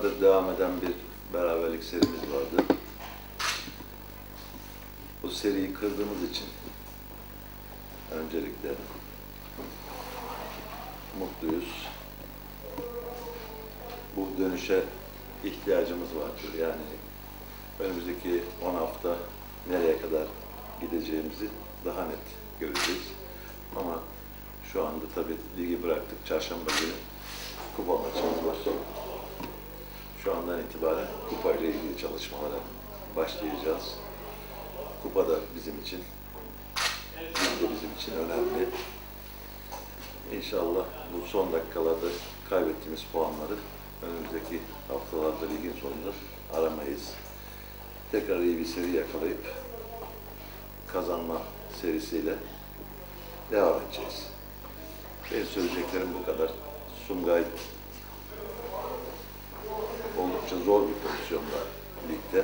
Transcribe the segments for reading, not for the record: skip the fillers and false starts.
yıllardır devam eden bir beraberlik serimiz vardı. Bu seriyi kırdığımız için öncelikle mutluyuz. Bu dönüşe ihtiyacımız vardır. Yani önümüzdeki 10 hafta nereye kadar gideceğimizi daha net göreceğiz. Ama şu anda tabii ligi bıraktık. Çarşamba günü kupa maçımız var. Şu andan itibaren kupa ile ilgili çalışmalara başlayacağız. Kupa da bizim için, lig de bizim için önemli. İnşallah bu son dakikalarda kaybettiğimiz puanları önümüzdeki haftalarda ligin sonunda aramayız. Tekrar iyi bir seri yakalayıp kazanma serisiyle devam edeceğiz. Benim söyleyeceklerim bu kadar. Sumgayit oldukça zor bir pozisyonda ligde.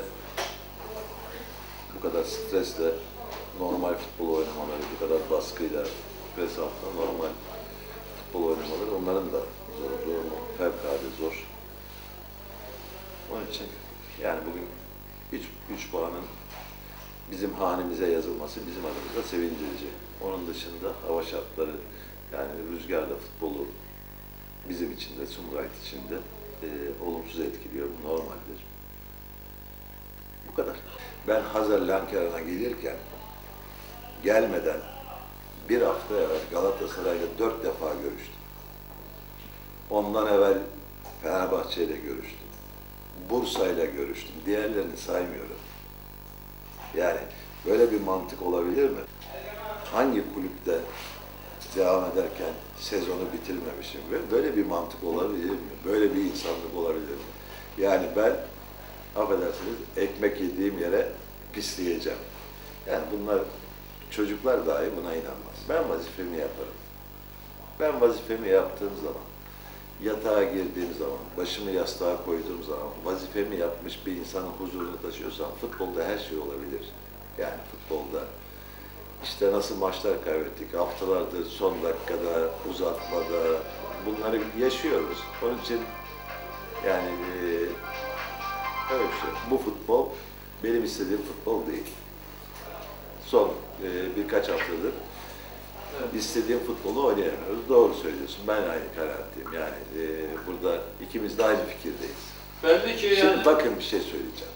Bu kadar stresle normal futbol oynamaları, bu kadar baskıyla, pres altında normal futbol oynamaları onların da zor, fevkalade zor. Onun için yani bugün 3 puanın bizim hanemize yazılması bizim adımıza sevindirici. Onun dışında hava şartları, yani rüzgarla futbolu bizim için de, Sumgayit için de olumsuz etkiliyor. Bu normaldir. Bu kadar. Ben Hazar Lankaran'a gelirken, gelmeden bir hafta evvel Galatasaray'la 4 defa görüştüm. Ondan evvel Fenerbahçe'yle görüştüm. Bursa'yla görüştüm. Diğerlerini saymıyorum. Yani böyle bir mantık olabilir mi? Hangi kulüpte devam ederken sezonu bitirmemişim ve böyle bir mantık olabilir mi? Böyle bir insanlık olabilir mi? Yani ben, affedersiniz, ekmek yediğim yere pisleyeceğim. Yani bunlar, çocuklar dahi buna inanmaz. Ben vazifemi yaparım. Ben vazifemi yaptığım zaman, yatağa girdiğim zaman, başımı yastığa koyduğum zaman, vazifemi yapmış bir insanın huzurunu taşıyorsam, futbolda her şey olabilir. Yani futbolda işte nasıl maçlar kaybettik, haftalardır son dakikada, uzatmada, bunları yaşıyoruz. Onun için yani öyle bir şey. Bu futbol benim istediğim futbol değil. Son birkaç haftadır istediğim futbolu oynayamıyoruz. Doğru söylüyorsun. Ben aynı kanaatteyim. Yani burada ikimiz de aynı fikirdeyiz. Belli ki Şimdi bakın bir şey söyleyeceğim.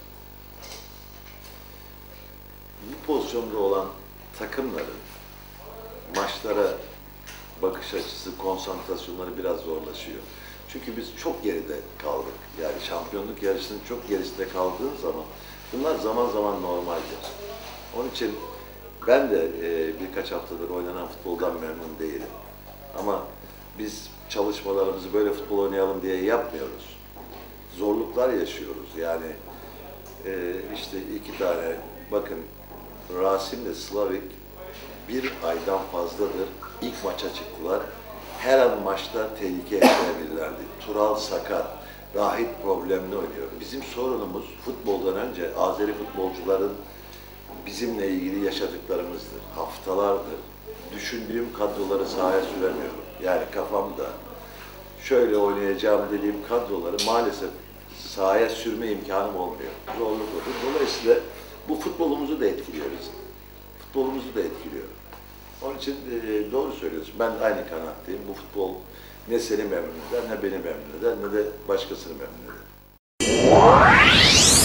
Bu pozisyonda olan takımların maçlara bakış açısı, konsantrasyonları biraz zorlaşıyor. Çünkü biz çok geride kaldık. Yani şampiyonluk yarışının çok gerisinde kaldığın zaman bunlar zaman zaman normaldir. Onun için ben de birkaç haftadır oynanan futboldan memnun değilim. Ama biz çalışmalarımızı böyle futbol oynayalım diye yapmıyoruz. Zorluklar yaşıyoruz. Yani işte 2 tane, bakın Rasim'le Slavik bir aydan fazladır ilk maça çıktılar. Her an maçta tehlike yaşayabilirlerdi. Tural sakat, Rahip problemli oynuyor. Bizim sorunumuz futboldan önce Azeri futbolcuların bizimle ilgili yaşadıklarımızdır. Haftalardır düşündüğüm kadroları sahaya süremiyorum. Yani kafamda şöyle oynayacağım dediğim kadroları maalesef sahaya sürme imkanım olmuyor. Zorluk olur. Dolayısıyla bu futbolumuzu da etkiliyor bizim. Futbolumuzu da etkiliyor. Onun için doğru söylüyorsun. Ben aynı kanaatteyim. Bu futbol ne seni memnun eder, ne beni memnun eder, ne de başkasını memnun eder.